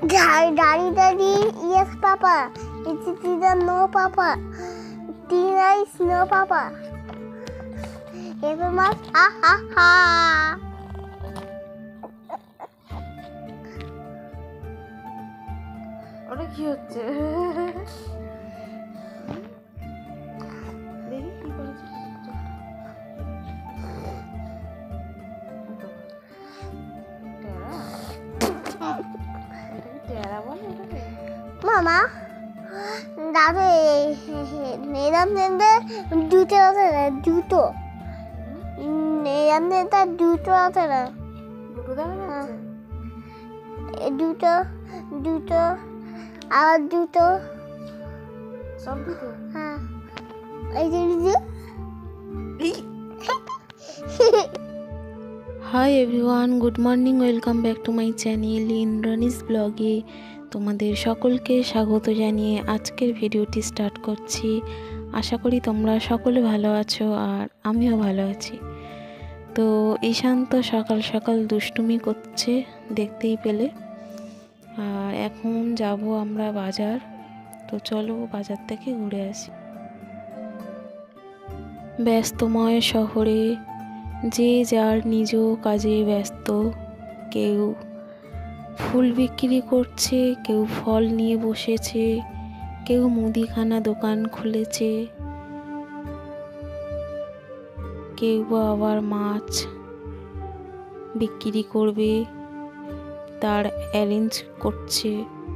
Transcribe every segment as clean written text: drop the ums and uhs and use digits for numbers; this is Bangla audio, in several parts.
Daddy, yes, Papa. It's either no, Papa. Tina is no, Papa. Everyone, ha ha ha. ওটা কি হচ্ছে? দেখি কি করেছে। Mama, Daddy, Nedam Nende, Duto, Duto. Nedam Nenda, Duto, Duto, our Duto. সব দুটো? হ্যাঁ, এই যে দিদি। Hi everyone, good morning, welcome back to my channel Indrani's ব্লগে। তোমাদের সকলকে স্বাগত জানিয়ে আজকের ভিডিওটি স্টার্ট করছি। আশা করি তোমরা সকলে ভালো আছো আর আমিও ভালো আছি। তো ঈশান্ত সকাল সকাল দুষ্টুমি করছে, দেখতেই পেলে। আর এখন যাব আমরা বাজার। তো চলো বাজার থেকে ঘুরে আসি। ব্যস্তময় শহরে যে যার নিজ কাজে ব্যস্ত। কেউ ফুল বিক্রি করছে, কেউ ফল নিয়ে বসেছে, কেউ মুদিখানা দোকান খুলেছে, কেউ বা আবার মাছ বিক্রি করবে, তার অ্যারেঞ্জ করছে।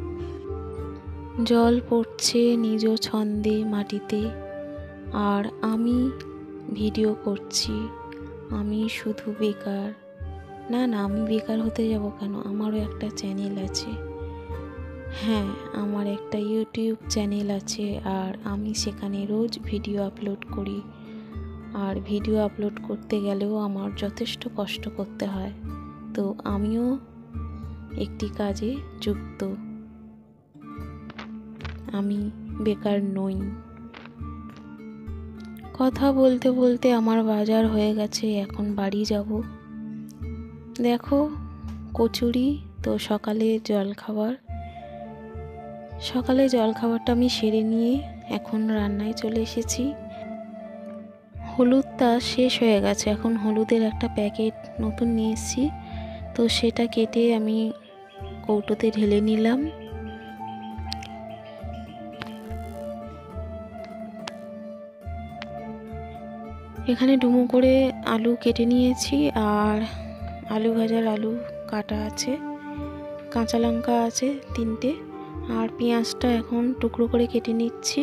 জল পড়ছে নিজ ছন্দে মাটিতে, আর আমি ভিডিও করছি। আমি শুধু বেকার। না, আমি বেকার হতে যাব কেন? আমারও একটা চ্যানেল আছে। হ্যাঁ, আমার একটা ইউটিউব চ্যানেল আছে, আর আমি সেখানে রোজ ভিডিও আপলোড করি। আর ভিডিও আপলোড করতে গেলেও আমার যথেষ্ট কষ্ট করতে হয়। তো আমিও একটি কাজে যুক্ত। আমি বেকার নই। কথা বলতে বলতে আমার বাজার হয়ে গেছে, এখন বাড়ি যাব। দেখো কচুরি, তো সকালে জলখাবারটা আমি সেরে নিয়ে এখন রান্নায় চলে এসেছি। হলুদটা শেষ হয়ে গেছে, এখন হলুদের একটা প্যাকেট নতুন নিয়ে এসেছি। তো সেটা কেটে আমি কৌটোতে ঢেলে নিলাম। এখানে ডুমো করে আলু কেটে নিয়েছি, আর আলু ভাজার আলু কাটা আছে, কাঁচা লঙ্কা আছে 3টে, আর পেঁয়াজটা এখন টুকরো করে কেটে নিচ্ছি।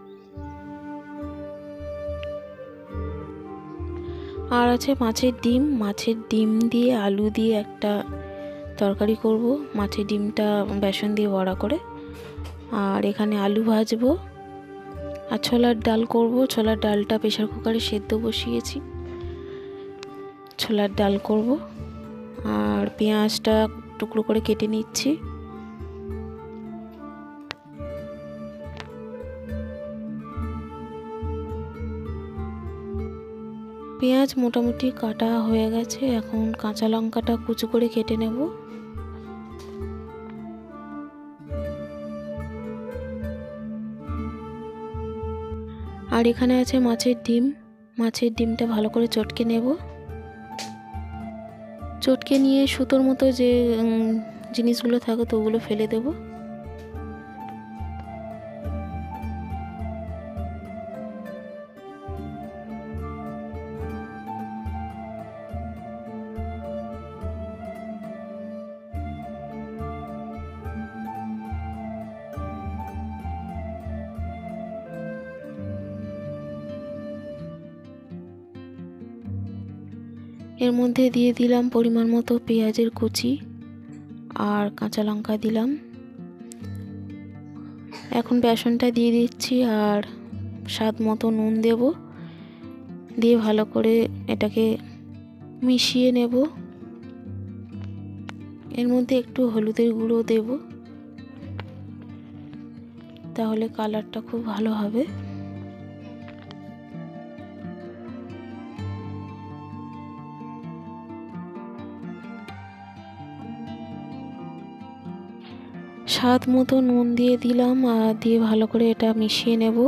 আর আছে মাছের ডিম দিয়ে আলু দিয়ে একটা তরকারি করব। মাছের ডিমটা বেসন দিয়ে বড়া করে। আর এখানে আলু ভাজবো, আর ছোলার ডাল করব। ছোলার ডালটা প্রেসার কুকারে সেদ্ধ বসিয়েছি, ছোলার ডাল করব। আর পেঁয়াজটা টুকরো করে কেটে নিচ্ছি। পেঁয়াজ মোটামুটি কাটা হয়ে গেছে, এখন কাঁচা লঙ্কাটা কুচো করে কেটে নেব। আর এখানে আছে মাছের ডিমটা ভালো করে চটকে নেব। চটকে নিয়ে সুতোর মতো যে জিনিসগুলো থাকে তো ওগুলো ফেলে দেব। এর মধ্যে দিয়ে দিলাম পরিমাণ মতো পেঁয়াজের কুচি, আর কাঁচা লঙ্কা দিলাম। এখন বেসনটা দিয়ে দিচ্ছি, আর স্বাদ মতো নুন দেব, দিয়ে ভালো করে এটাকে মিশিয়ে নেব। এর মধ্যে একটু হলুদের গুঁড়ো দেব, তাহলে কালারটা খুব ভালো হবে। স্বাদ মতো নুন দিয়ে দিলাম, আর দিয়ে ভালো করে এটা মিশিয়ে নেব।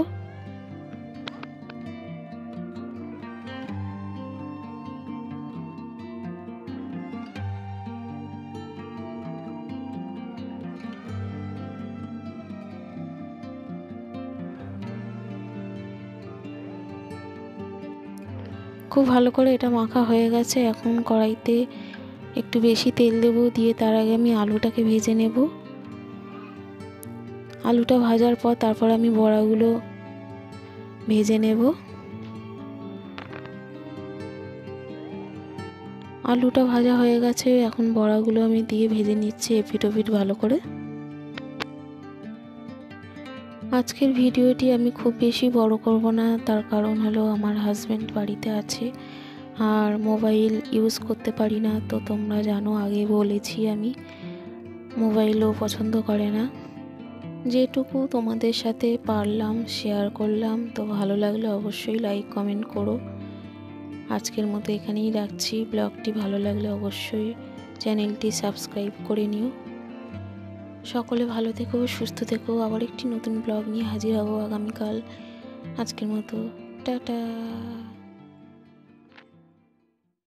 খুব ভালো করে এটা মাখা হয়ে গেছে। এখন কড়াইতে একটু বেশি তেল দেবো, দিয়ে তার আগে আমি আলুটাকে ভেজে নেব। আলুটা ভাজার পর তারপর আমি বড়াগুলো ভেজে নেব। আলুটা ভাজা হয়ে গেছে, এখন বড়াগুলো আমি দিয়ে ভেজে নিচ্ছি এপিট ওপিট ভালো করে। আজকের ভিডিওটি আমি খুব বেশি বড় করব না, তার কারণ হলো আমার হাজব্যান্ড বাড়িতে আছে আর মোবাইল ইউজ করতে পারি না। তো তোমরা জানো, আগে বলেছি আমি, মোবাইলও পছন্দ করে না। যেটুকু তোমাদের সাথে পারলাম শেয়ার করলাম। তো ভালো লাগলে অবশ্যই লাইক কমেন্ট করো। আজকের মতো এখানেই রাখছি। ব্লগটি ভালো লাগলে অবশ্যই চ্যানেলটি সাবস্ক্রাইব করে নিও। সকলে ভালো থেকো, সুস্থ থেকো। আবার একটি নতুন ব্লগ নিয়ে হাজির হব আগামীকাল। আজকের মতো টাটা।